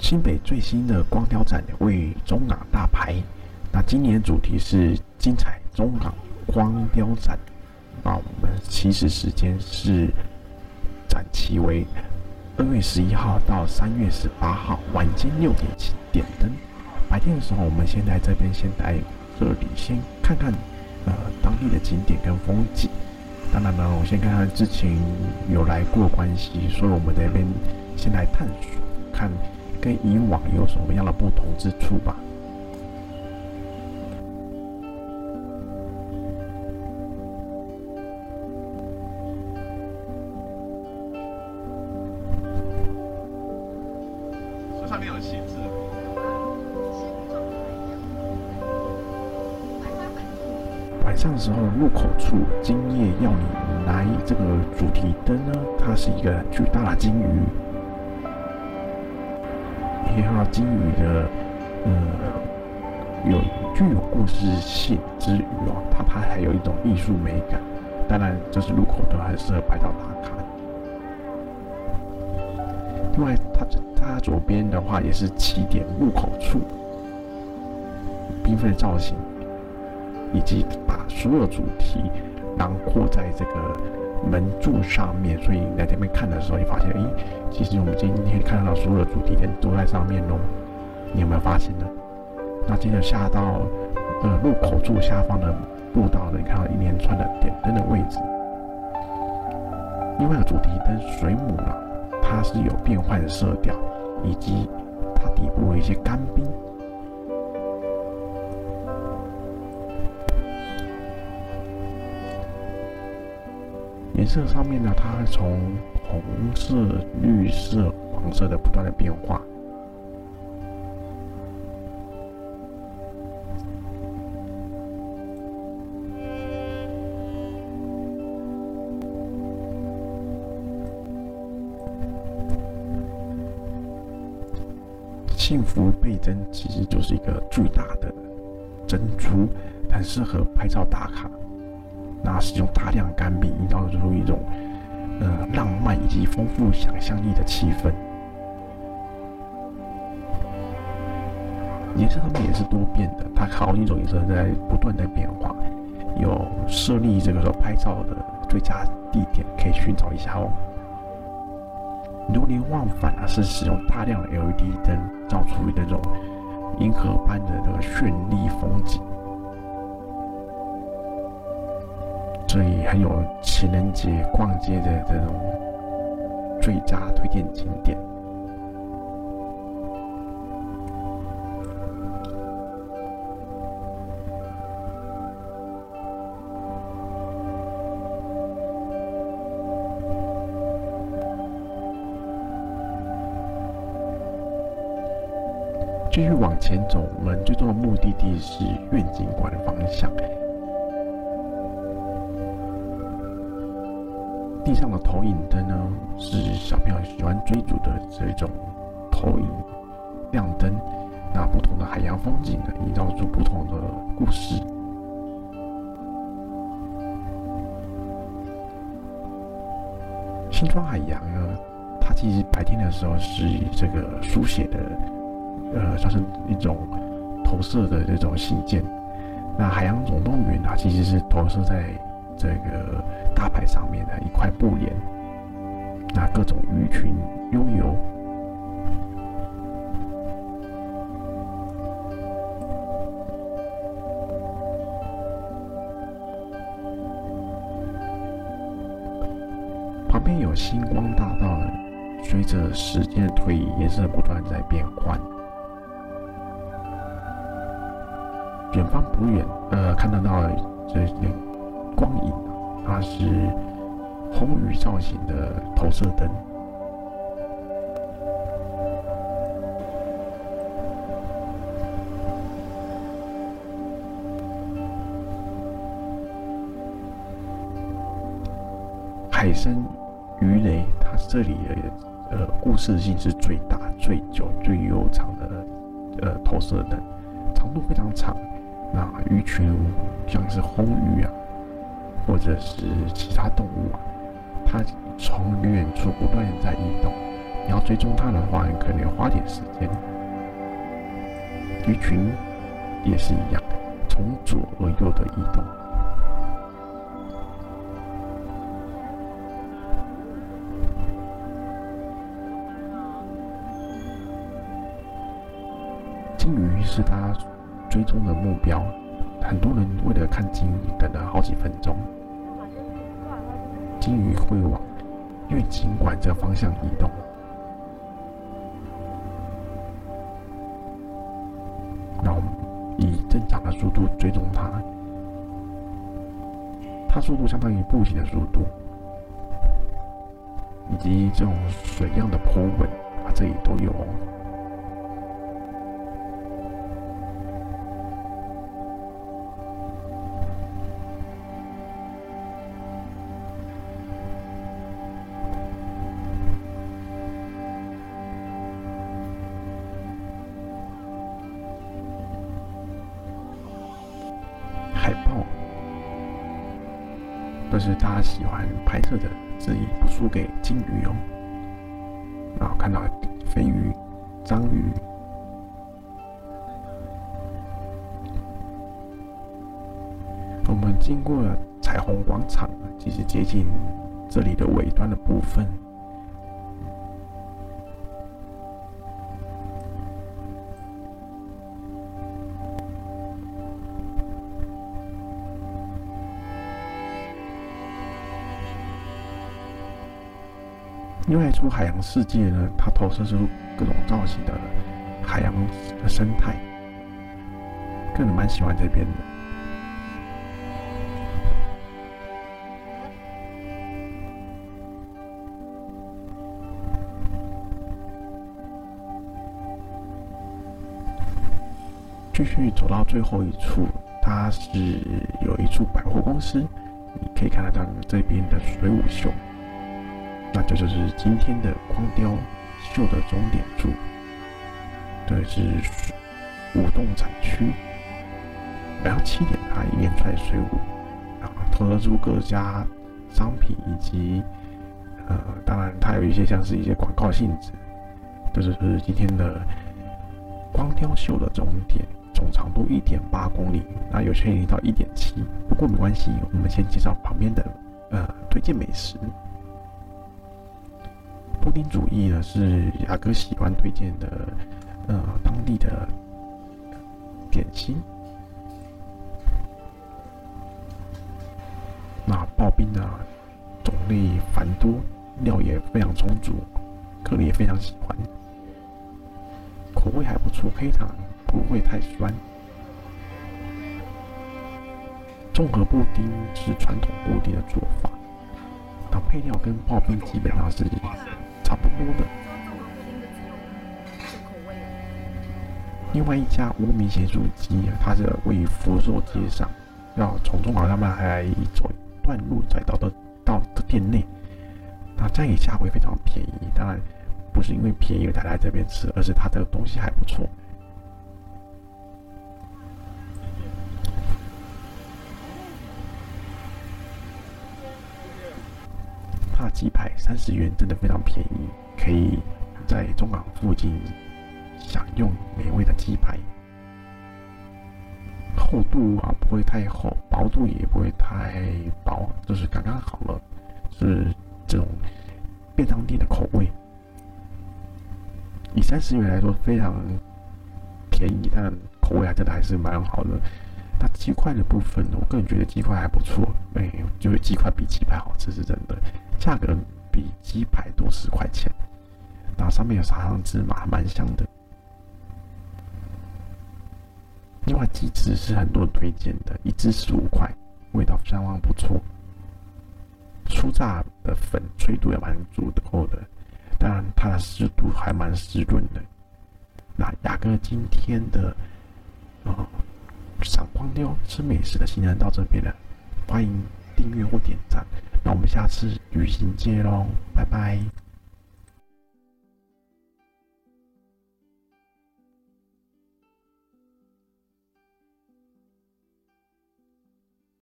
新北最新的光雕展位于中港大排，那今年主题是精彩中港光雕展。那我们起始时间是展期为2月11号到3月18号，晚间6点起点灯。白天的时候，我们先来这边这里先看看当地的景点跟风景。当然呢，我先看看之前有来过的关系，所以我们在这边先来探索，看跟以往有什么样的不同之处吧。这上面有细字。晚上的时候，入口处今夜要你来这个主题灯呢，它是一个巨大的金鱼。你看到金鱼的具有故事性之余哦，它还有一种艺术美感。当然，这是入口灯，还适合拍照打卡。另外，它左边的话也是起点入口处，缤纷的造型，以及把所有主题囊括在这个门柱上面，所以你在这边看的时候，你发现，其实我们今天看到所有的主题灯都在上面咯。你有没有发现呢？那接着下到入口处下方的步道呢，你看到一连串的点灯的位置。另外一个主题灯水母呢，它是有变换的色调，以及它底部的一些干冰。颜色上面呢，它从红色、绿色、黄色的不断的变化。幸福倍增其实就是一个巨大的珍珠，很适合拍照打卡。那使用大量干冰，营造出一种浪漫以及丰富想象力的气氛。颜色上面也是多变的，它好几种颜色在不断的变化。有设立这个拍照的最佳地点，可以寻找一下哦。流连忘返啊，是使用大量的 LED 灯，照出那种银河般的这个绚丽风景。所以很有情人节逛街的这种最佳推荐景点。继续往前走，我们最终的目的地是愿景馆的方向。地上的投影灯呢，是小朋友喜欢追逐的这种投影亮灯。那不同的海洋风景呢，营造出不同的故事。新庄海洋呢，它其实白天的时候是以这个书写的。像是一种投射的这种信件。那海洋总动员它其实是投射在这个大牌上面的一块布帘，那各种鱼群悠游。旁边有星光大道，随着时间的推移，颜色不断在变换。远方不远，看得到这点光影，它是红鱼造型的投射灯。海参鱼雷，它这里的故事性是最大、最久、最悠长的投射灯，长度非常长。那鱼群像是红鱼啊，或者是其他动物啊，它从远处不断的在移动， 你要追踪它的话，你可能要花点时间。鱼群也是一样，从左而右的移动。鲸鱼是它追踪的目标，很多人为了看鲸鱼等了好几分钟。鲸鱼会往月经管这个方向移动，然后以正常的速度追踪它，它速度相当于步行的速度，以及这种水样的波纹这里都有哦。海豹都是大家喜欢拍摄的之一，不输给鲸鱼哦。然后看到飞鱼、章鱼，我们经过了彩虹广场，其实接近这里的尾端的部分。另外一处海洋世界呢，它投射出各种造型的海洋的生态，个人蛮喜欢这边的。继续走到最后一处，它是有一处百货公司，你可以看得到这边的水舞秀。那这就是今天的光雕秀的终点处，这是舞动展区。晚上7点，它一连串水舞，投射出各家商品以及当然它有一些像是一些广告性质。这就是今天的光雕秀的终点，总长度1.8公里，那有些人到1.7，不过没关系，我们先介绍旁边的推荐美食。布丁主义呢是雅哥喜欢推荐的，当地的点心。那刨冰呢，种类繁多，料也非常充足，个人也非常喜欢，口味还不错，黑糖不会太酸。综合布丁是传统布丁的做法，那配料跟刨冰基本上是差不多的。另外一家无名咸酥鸡，它是位于福寿街上，要从中华他们还走一段路才到店内。那这样也价位非常便宜，当然不是因为便宜才来这边吃，而是它的东西还不错。它的鸡排30元真的非常便宜，可以在中港附近享用美味的鸡排。厚度不会太厚，薄度也不会太薄，就是刚刚好了，是这种便当店的口味。以30元来说非常便宜，但口味真的还是蛮好的。那鸡块的部分，我个人觉得鸡块还不错，就是鸡块比鸡排好吃是真的，价格比鸡排多10块钱，然后上面有撒上芝麻，还蛮香的。另外鸡翅是很多人推荐的，一只15块，味道相当不错。酥炸的粉脆度也蛮足够的，当然它的湿度还蛮湿润的。那雅哥今天的赏光雕吃美食的行程到这边了，欢迎订阅或点赞，那我们下次旅行见喽，拜拜。